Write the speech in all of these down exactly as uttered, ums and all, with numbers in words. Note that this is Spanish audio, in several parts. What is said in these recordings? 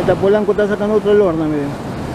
Esta Polanco está sacando otro Lorna, miren.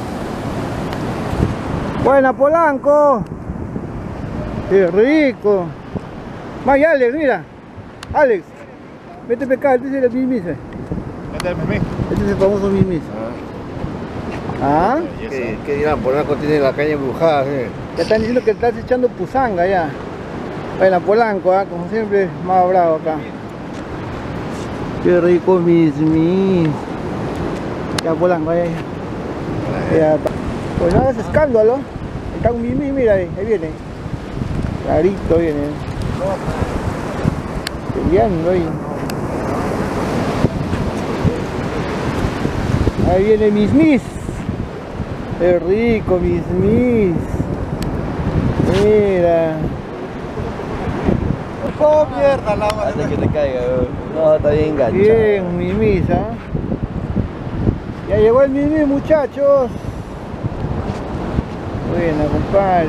Buena Polanco. Qué rico. Vaya Alex, mira. Alex, vete a acá, este es el Mimis. Este es el famoso Mimis. ¿Ah? ¿Qué, ¿Qué dirán? Polanco tiene la caña embrujada, ¿eh? Ya están diciendo que estás echando pusanga ya. Buena Polanco, ¿eh? Como siempre, más bravo acá. Qué rico mis mis. Ya Polanco, ahí, ahí. Ya, pues no hagas escándalo. Está un Mimi, mira ahí, ahí viene. Clarito viene. Peleando ahí. Ahí viene mis mis. Qué rico mis mis. Mira. ¡Oh, mierda! La Hasta que te caiga, bro. No, está bien enganchado. Bien, mimis, ¿ah? ¿eh? Ya llegó el mimi, muchachos. Buena, compadre.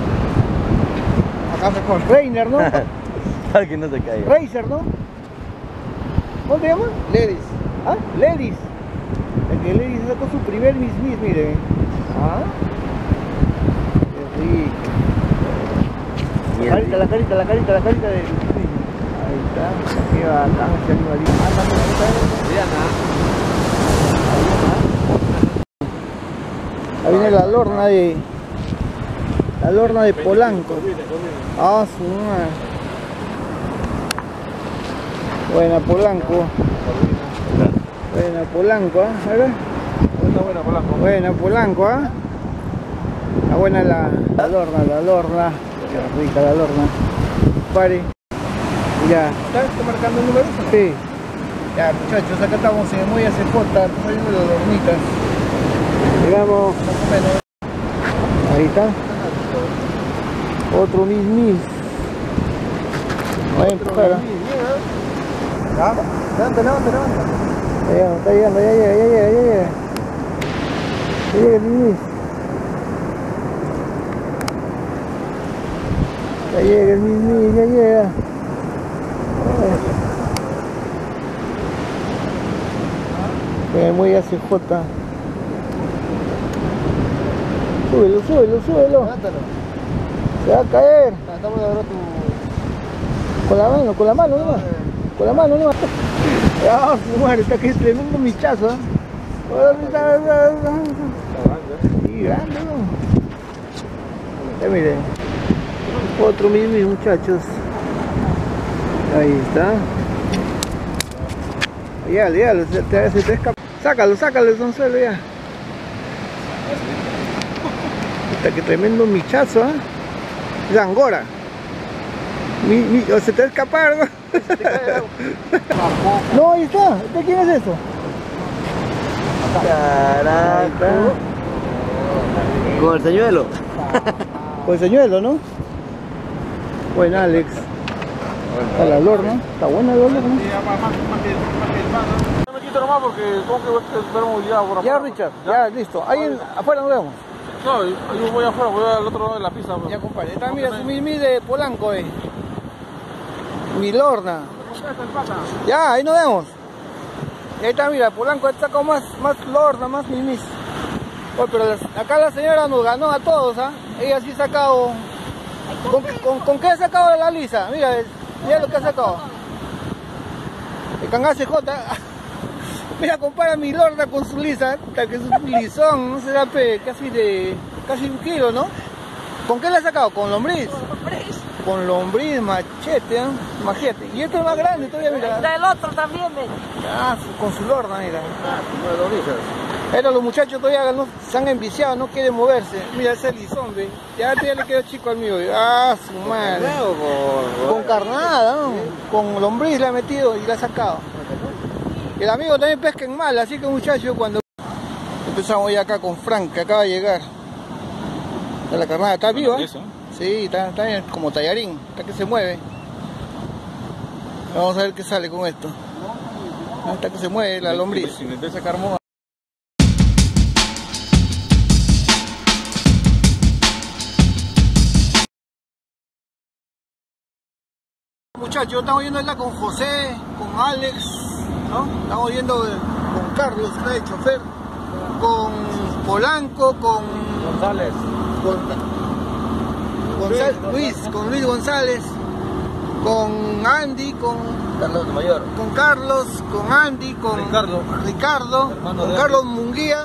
Acá mejor. Reiner, ¿no? Para que no se caiga. Racer, ¿no? ¿Cómo te llamas? Ledis. ¿Ah? Ledis. El que Ledis sacó su primer mis mis, miren. ¿Ah? Qué rico. La carita, la carita, la carita, la carita de... Ahí está, qué bacán ese animalito. Ah, también, ahí está. Diana. Ahí viene la lorna de... La lorna de Polanco. Ah, su madre. Buena Polanco. Buena Polanco, ¿eh? A ver. Buena Polanco. Buena Polanco, ¿eh? Está buena la, la lorna, la lorna. Qué rica la lorna. Pare. Ya. ¿Estás marcando el número? Sí. Ya, muchachos, acá estamos en Muy C J, estamos saliendo de las lornitas. Llegamos más o menos. Ahí está. Otro mis mis. Voy a empujar. Levanta, levanta, levanta. Está llegando, está llegando, ya llega, ya llega, ya llega. Ya llega el mis mis. Ya llega el mis mis, ya llega. Eh, muy A C J. Súbelo, súbelo, súbelo. Levántalo. Se va a caer. Estamos de ahora tu... Con la mano, con la mano nomás. Con la mano nomás. Ah, su madre, está que es tremendo michazo. Y grande, ¿no? Ya miren. Otro mis muchachos. Ahí está. Ya, ya, se te, se te escapa. Sácalo, sácalo, Sonsuelo, ya. Puta, que tremendo michazo, ¿eh? Es Angora. Mi, mi, o se te va a escapar, ¿no? No, ahí está. ¿De quién es eso? Carajo. Con el señuelo. Con el señuelo, ¿no? Buen Alex. Está la lorna. Está buena la lorna. No me quito nomás porque tengo que esperar movilidad por Ya, afuera. Richard, ya, listo. Ahí en, afuera nos vemos. No, yo voy afuera, voy al otro lado de la pista. Pues. Ya, compadre. Está, mira, su mi, mi de Polanco, eh. Mi lorna. Ya, ahí nos vemos. Y ahí está, mira, Polanco está con más, más lorna, más mimis. Oye, pero las, acá la señora nos ganó a todos, ¿ah? ¿eh? Ella sí ha sacado... ¿Con, con, ¿Con qué ha sacado de la lisa? Mira, mira lo que ha sacado. El Cangá C J. Mira, compara mi lorna con su lisa. Que es un lisón, no será pe, casi de... casi un kilo, ¿no? ¿Con qué la ha sacado? ¿Con lombriz? Con lombriz, machete, ¿eh? Machete. Y esto es más grande todavía, mira. Está el otro también, ven. Ah, con su lorna, mira. Pero los muchachos todavía no, se han enviciado, no quieren moverse. Mira ese lisón, ve. Ya, ya le quedó chico al mío, ve. Ah, su madre. Con carnada, ¿no? Con lombriz le ha metido y la ha sacado. El amigo también pesca en mal, así que muchachos, cuando empezamos ya acá con Frank, que acaba de llegar. La carnada está viva. Sí, está, está bien, como tallarín, está que se mueve. Vamos a ver qué sale con esto. Hasta que se mueve la lombriz. Si intenté sacar moja. Muchachos, estamos yendo acá con José, con Alex, ¿no? Estamos yendo con Carlos, que está de chofer, con Polanco, con González. Con González, Luis, con Luis González, con Andy, con Carlos Mayor. con Carlos, con Andy, con Ricardo. Ricardo, Hermano con de Carlos Munguía,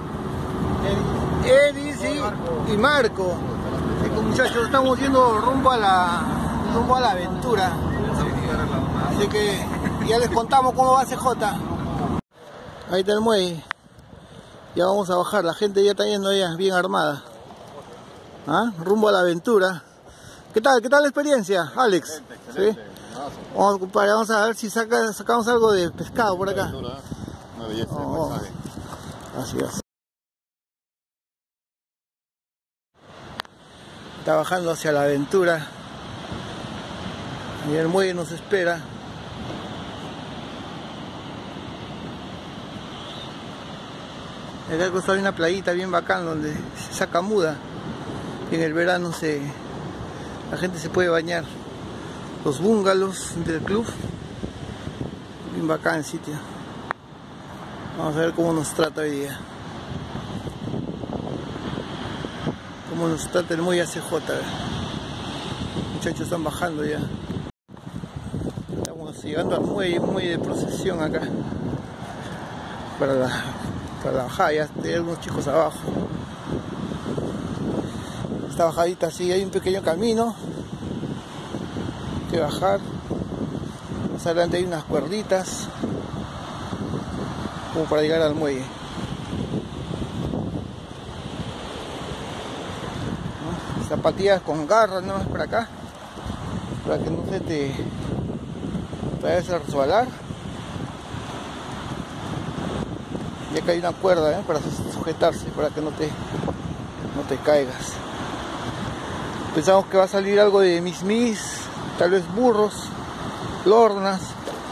Edis y, y Marco. Así que, muchachos, estamos yendo rumbo a la rumbo a la aventura. Así que ya les contamos cómo va C J. Ahí está el muelle. Ya vamos a bajar, la gente ya está yendo ya bien armada. ¿Ah? Rumbo a la aventura. ¿Qué tal? ¿Qué tal la experiencia, Alex? ¿Sí? Vamos, compadre, vamos a ver si saca, sacamos algo de pescado por acá. Una belleza de Oh, paisaje. así es. Está bajando hacia la aventura. Y el muelle nos espera. Acá al costado hay una playita bien bacán donde se saca muda. Y en el verano se, la gente se puede bañar. Los bungalows del club. Bien bacán el sitio. Vamos a ver cómo nos trata hoy día. Cómo nos trata el muelle A C J. Los muchachos están bajando ya. Estamos llegando al muelle, un muelle de procesión acá. Para la, para la bajada, ya hay algunos chicos abajo. Esta bajadita así, hay un pequeño camino que bajar. Más adelante hay unas cuerditas como para llegar al muelle. ¿No? Zapatillas con garras nomás para acá, para que no se te vayas a resbalar. Y acá hay una cuerda, ¿eh? Para sujetarse, para que no te, no te caigas. Pensamos que va a salir algo de mis mis, tal vez burros, lornas,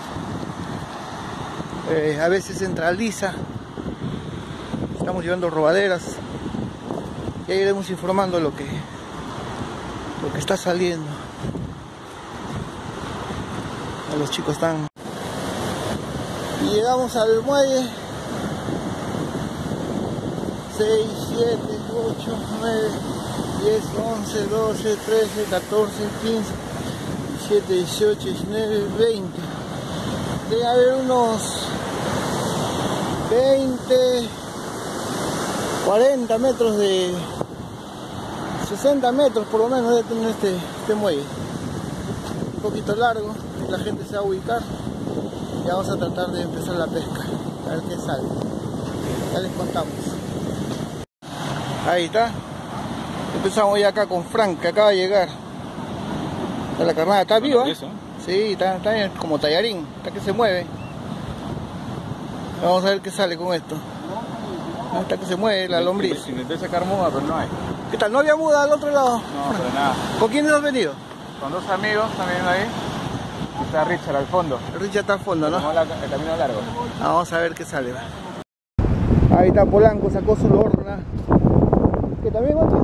eh, a veces centraliza. Estamos llevando robaderas. Ya iremos informando lo que, lo que está saliendo. Los chicos están. Y llegamos al muelle. seis, siete, ocho, nueve, diez, once, doce, trece, catorce, quince, diecisiete, dieciocho, diecinueve, veinte. Debe haber unos veinte, cuarenta metros de sesenta metros por lo menos debe tener este, este muelle. Un poquito largo, la gente se va a ubicar y vamos a tratar de empezar la pesca, a ver qué sale. Ya les contamos. Ahí está. Empezamos ya acá con Frank, que acaba de llegar. La carnada está viva. Sí, está, está como tallarín, está que se mueve. Vamos a ver qué sale con esto. Está que se mueve la lombriz. Si intenté sacar muda, pero no hay. ¿Qué tal? ¿No había muda al otro lado? No, pero nada. ¿Con quiénes has venido? Con dos amigos también ahí. Está Richard al fondo. Richard está al fondo, ¿no? Tomó la- el camino largo. Vamos a ver qué sale. Ahí está Polanco, sacó su lorna. ¿Qué también otro?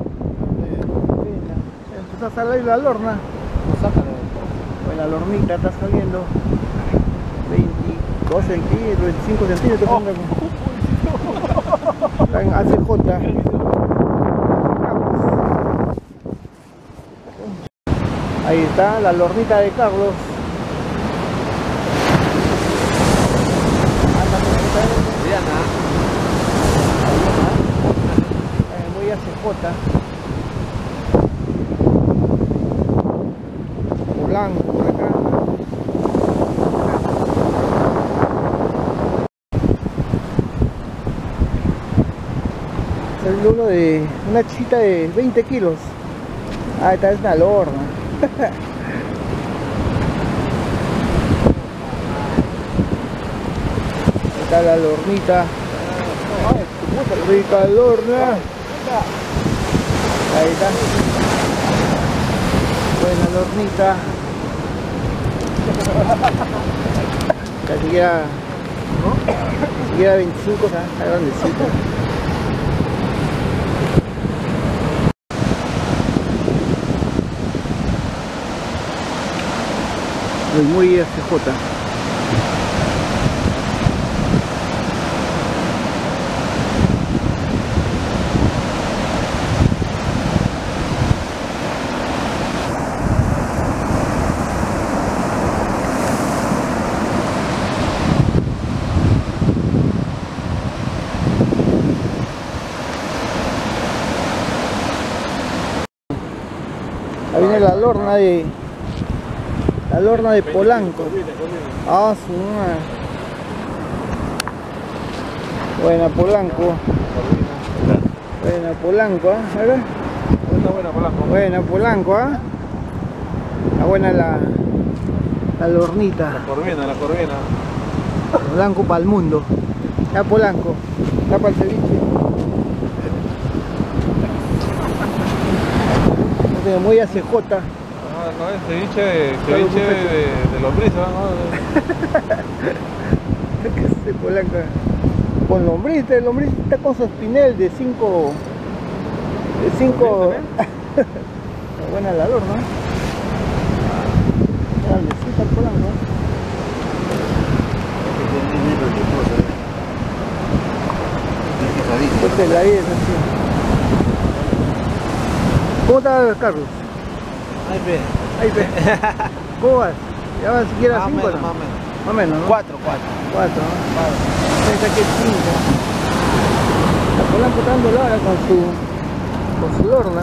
Empezó a salir la lorna. Bueno, la lornita está saliendo veintidós centímetros, veinticinco centímetros. Oh. Está en A C J. Ahí está la lornita de Carlos. Muy A C J. Blanco por acá. Es uno de una chiquita de veinte kilos. Ah, esta es una lorna. Está la lornita. Rica lorna. Ahí está. Buena lornita. Casi queda, casi queda veinticinco, está grandecita. El muelle A C J. la lorna de la lorna de Polanco. Ah, su madre. Buena Polanco. Buena Polanco, ¿eh? A ver. Está buena Polanco. Buena Polanco, ¿eh? Está buena la, la lornita. La corvina, la corvina. Polanco para el mundo. Ya Polanco. Ya para el ceviche. No tengo muy A C J. Ah, no, es ceviche, de- ceviche de, de, de lombriz, ¿no? ¿Qué sé, Polanco? Con lombriz, el lombriz está con su espinel de cinco. De cinco. Está buena la lorna. Grandecita el Polanco. Este la es así. ¿Cómo está Carlos? Ahí ve. Ahí ve. ¿Cómo vas? ¿Ya vas siquiera a Más o cinco? menos, ¿no? más o menos. Más o menos, ¿no? Cuatro, cuatro. Cuatro, ¿no? Pensé que cinco. La Polanco está dando la hora con su con su lorna.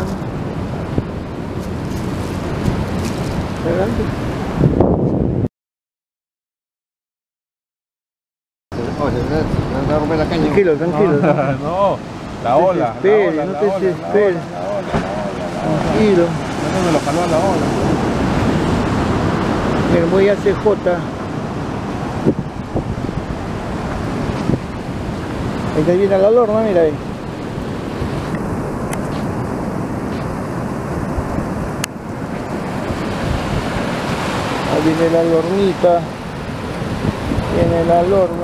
Adelante. Oye, se va a romper la caña. Tranquilo, tranquilo. No, la No te ola. desesperes, la ola, no la te ola, la desesperes. ola, la ola, la ola. Tranquilo. No me lo jaló a la ola. Miren, voy a C J. Ahí te viene la lorna, mira ahí. Ahí viene la lornita. Viene la lorna.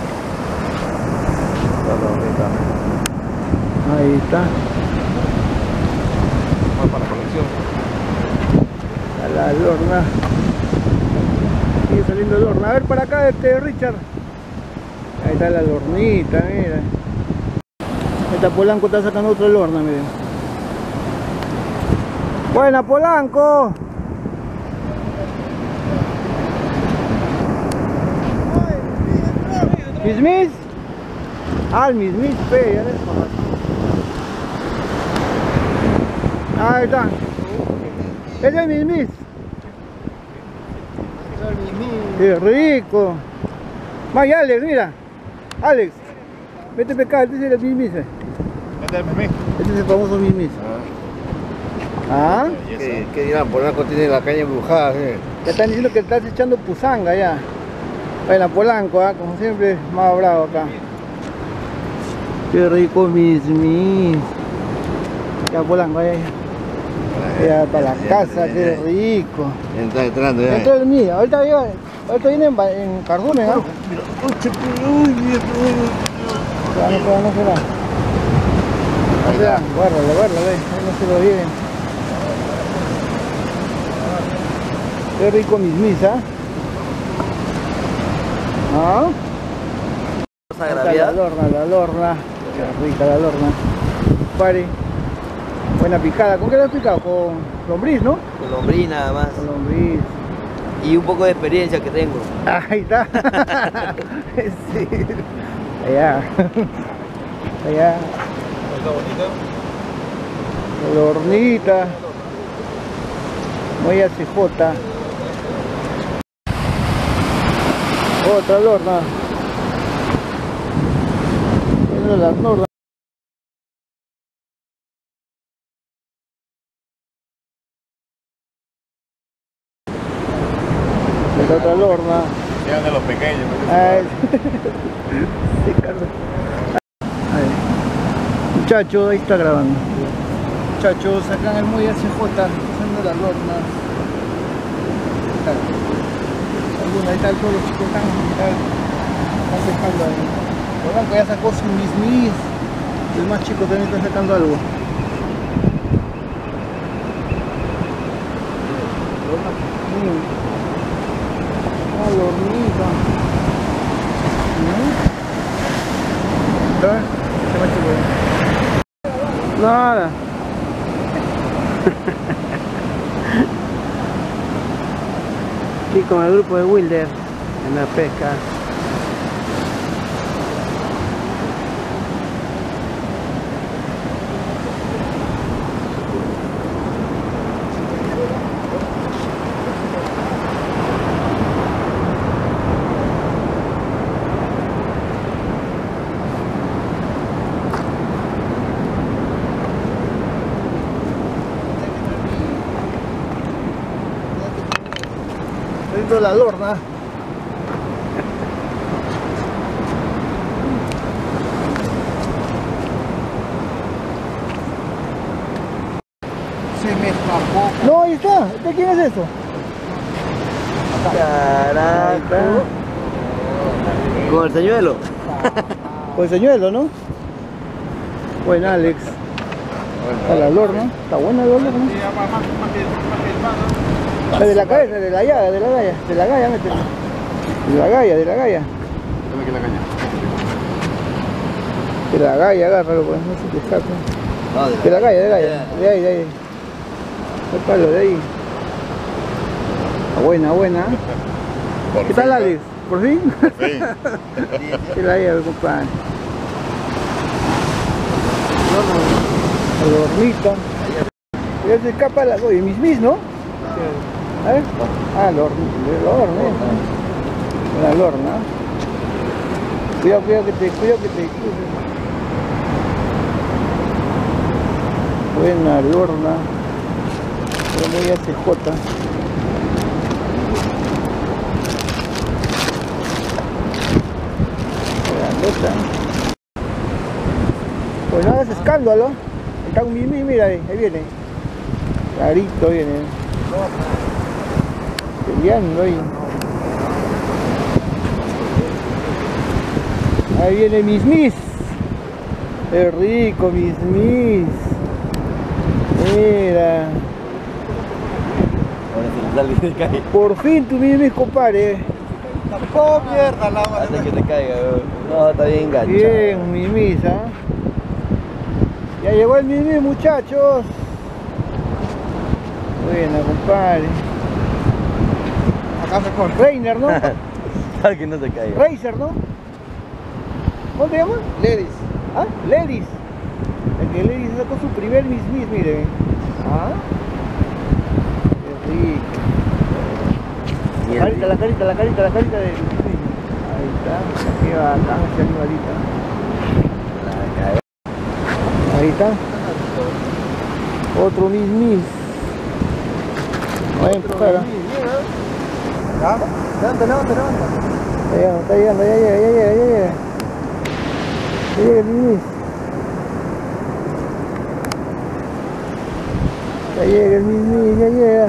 La lornita. Ahí está. Va para la colección. A la lorna. Sigue saliendo lorna. A ver para acá este Richard. Ahí está la lornita, mira. Esta Polanco está sacando otra lorna, miren. Buena Polanco. Mismis. Ah, el mismis, pe, ya ves. Ahí está. Ese es el mismis. Qué rico. Vaya, Alex, mira. Alex, vete para acá, este es el mismis. eh. Este es el mimí. Este es el famoso mismis. ¿Ah? ¿Qué, qué dirán? Polanco tiene la caña embrujada, ¿eh? Ya están diciendo que estás echando pusanga ya. Bueno, Polanco, ¿ah? Como siempre, más bravo acá. Qué rico mismis. Ya Polanco, ya, ya. Ya para la casa, qué rico. Ya está entrando, ya. Dentro del mío, ahorita, viene- ahorita viene en, Ba- en Cardumen, ¿ah? Mira, uy, uy, Ya, no será, no será. No será, guárdalo, guárdalo, eh. Ahí no se lo lleven. Qué rico mismis, ¿ah? ¿Ah? Esa Ahí está la gravedad. lorna, la lorna. Qué rica la lorna. Pare. Buena picada. ¿Con qué la has picado? Con lombriz, ¿no? Con lombriz nada más. Con lombriz. Y un poco de experiencia que tengo. Ahí está. Sí. Allá. Allá. Está bonita. La lornita. Voy a C J. Otra lorna. Viendo las lornas. Esta otra lorna. Llegan de los pequeños. Ay. Sí, Carlos. Ahí. Muchachos, ahí está grabando. Muchachos, acá en el muelle C J, usando las lornas. Alguna, ahí está todos los chicos están, están, están sacando ahí. Polanco ya sacó su mismis. El más chico también está sacando algo. Mm. Ah, lornita. ¿Mm? ¿Está? ¿Qué más chico? Nada. Aquí con el grupo de Wilder en la pesca. Abriendo la lorna. Se me escapó. No, ahí está. ¿De quién es eso? Carajo. Con el señuelo. Con el señuelo, ¿no? Buen Alex. Está la lorna. Está buena la lorna. La de la cabeza, de la llaga, de la galla. De la galla, métele. De la galla, de la galla. Dame que la caña. De la galla, agárralo, pues. No se te escape. No, De la galla, de la galla. De ahí, de ahí. El palo, de ahí. Está buena, buena. Por ¿Qué tal, fin, Alex? ¿Por fin? ¿no? Por fin. ¿Qué la lleva, compadre? La hornita. Ya se escapa la... Oye, mis mis, ¿no? A ver. Ah, la horna. La horna. La lorna. Cuidado, cuidado que te... Cuidado que te... Buena lorna. Muy A C J. Pues no hagas escándalo. Está un mimi, mira ahí, ahí viene. Clarito viene. Peleando ahí. Ahí viene mis mis. Es rico, mis mis. Mira. Ahora se le sale y se cae. Por fin tu mis, compadre. ¡Oh, mierda! La agua. Hace que te caiga, weón. No, está bien enganchado. Bien, mimis, ¿ah? Ya llegó el mimi, muchachos. Buena, compadre. Acá se corre. Reiner, ¿no? Para que no se caiga. Racer, ¿no? ¿Cómo te llamas? Ladies. ¿Ah? Ledis. El que Ledis sacó su primer mis mis, mire. ¿Ah? Qué rico. La carita, la carita, la carita, la carita de... Ahí está, qué bacán ese animalito. Ahí está. Otro mis mis. Voy a empujar. ¿Ah? ¿Ya? Levanta, levanta, levanta. Está llegando, está llegando, ya llega, ya llega, ya llega. Ya llega el mis mis. Ya llega el mis mis, ya llega.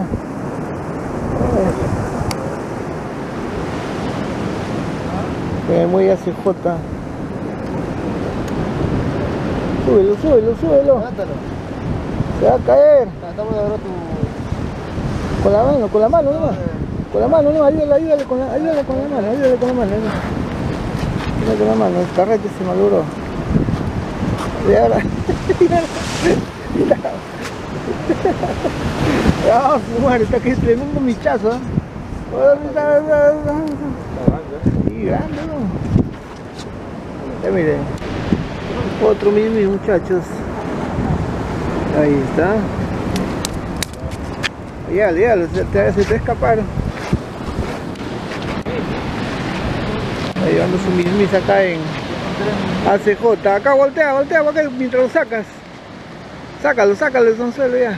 Que muy A C J. Súbelo, súbelo, súbelo. Levántalo. Se va a caer. Tratamos de abrir tu... Con la mano, con la mano nomás. Con la mano nomás, ayúdale, ayúdale con la, ayúdale con la mano, ayúdale con la mano. Ayúdale con la mano, el carrete se malogró. Y ahora. Ah, su madre, está que es tremendo michazo, ¿eh? Y grande, ¿no? Ya miren. Otro mimi, muchachos. Ahí está. Ya, ya, se te, se te escaparon. Ahí llevando su mismis acá en A C J. Acá voltea, voltea, acá mientras lo sacas. Sácalo, sácalo el sonzuelo ya.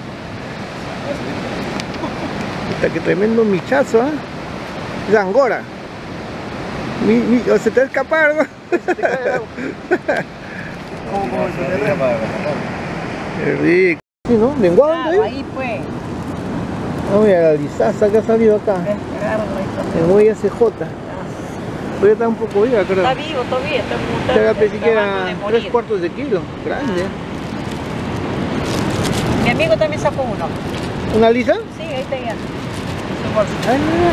Puta, que tremendo michazo, ¿eh? Es Angora. Mi, mi, o se te va a escapar, ¿no? Se te cae el agua. ¿Cómo, cómo se te rema? Qué rico. Sí, ¿no? ¿Lenguado? Claro, ahí pues. No, mira la lisaza que ha salido acá. En muy A C J. Todavía está un poco viva, creo. Está vivo todavía, está Se haga acabando siquiera de tres morir. cuartos de kilo. Grande. Mi amigo también sacó uno. ¿Una lisa? Sí, ahí está ya. Ay, mira.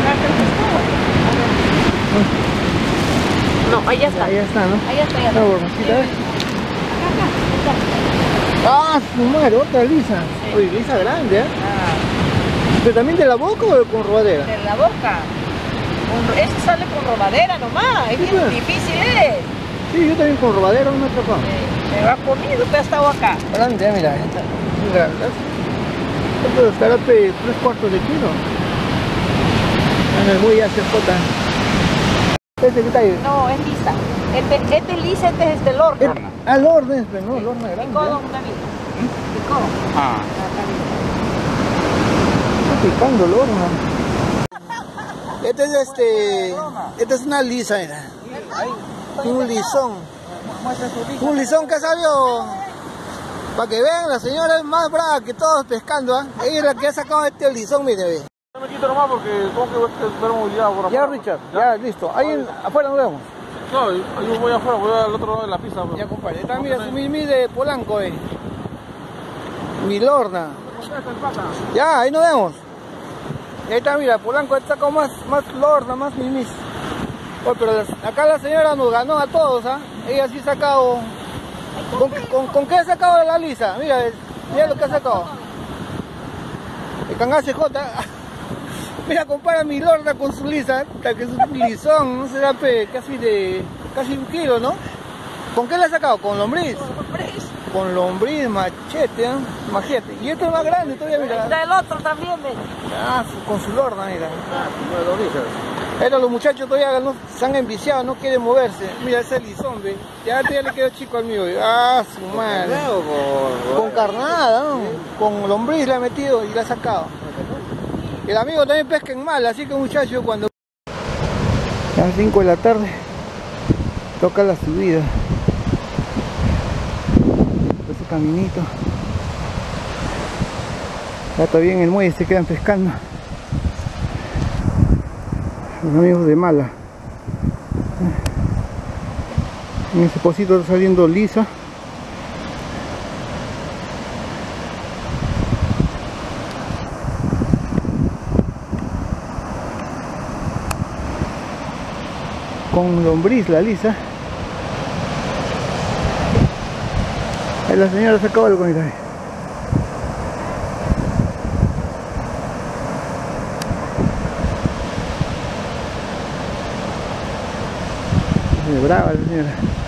No, ahí ya está. Ahí está, ¿no? Ahí ya está, ya Una está. borrachita, ¿eh? Acá, acá. Ah, su madre, otra lisa. Sí. Oye, lisa grande, ¿eh? Ah, ¿Pero también de la boca o con rodadera? de la boca. Con- ese sale con robadera nomás. Es Sí, bien pues. difícil, ¿eh? Sí, yo también con rodadera no me he atrapado. Eh, Me ha comido, te ha estado acá. Grande, mira, ahí está. Muy grande. Esto estará pe- tres cuartos de kilo. En el muy A C J. Este que está ahí. No, es lisa. Este, este es lisa, este es este lorna. Eh, ah, el horno, pero no, el horno grande. Picó, ¿eh? don David. Picó. Ah. Acá dice. Está picando el horno. Este es este. Esta es una lisa, mira. Un lisón. Un lisón que salió. Para que vean, la señora es más brava que todos pescando, ¿ah? ¿eh? Ella es la que ha sacado este lisón, mire, ve. No me quito nomás porque tengo que ver que ver movilidad por Ya, afuera. Richard, ya, listo. Ahí en- afuera nos vemos. No, yo voy afuera, voy al otro lado de la pista. Pero... Ya, compadre. Esta, mira, su mimi de Polanco, eh. Mi lorna. Ya, ahí nos vemos. Y ahí está, mira, Polanco está sacado más, más lorna, más mimis. Oye, pero las- acá la señora nos ganó a todos, ¿ah? Ella sí ha sacado... ¿Con, con, con qué ha sacado de la lisa? Mira, mira lo que ha sacado. El cangace J. Mira, compara mi lorna con su lisa, que es un lisón, no será pe, casi de casi un kilo, ¿no? ¿Con qué la ha sacado? ¿Con lombriz? Con lombriz, machete, ¿eh? Machete. Y este es más grande todavía, mira. Del otro también, ven. Ah, su- con su lorna, mira. Pero los muchachos todavía no, se han enviciado, no quieren moverse. Mira ese lisón, ve. Ya, ya le quedó chico al mío, ve. Ah, su madre. Con carnada, ¿no? Con lombriz le ha metido y la ha sacado. El amigo también pesca en mal, así que muchachos, cuando... A las cinco de la tarde toca la subida. Ese caminito. Ya todavía en el muelle se quedan pescando. Los amigos de Mala. En ese pocito está saliendo lisa. Con lombriz la lisa. Ahí la señora sacó algo, mira. Es brava la señora.